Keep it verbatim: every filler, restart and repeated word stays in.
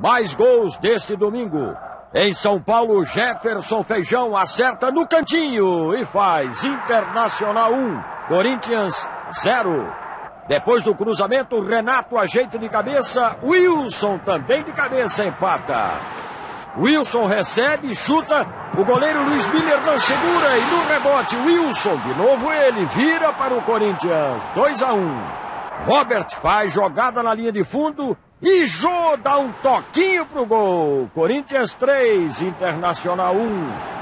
mais gols deste domingo. Em São Paulo, Jefferson Feijão acerta no cantinho e faz Internacional um, Corinthians zero. Depois do cruzamento, Renato ajeita de cabeça, Wilson também de cabeça empata. Wilson recebe, chuta, o goleiro Luiz Miller não segura e no rebote Wilson, de novo ele, vira para o Corinthians, dois a um. Robert faz jogada na linha de fundo e Jô dá um toquinho pro gol. Corinthians três, Internacional um.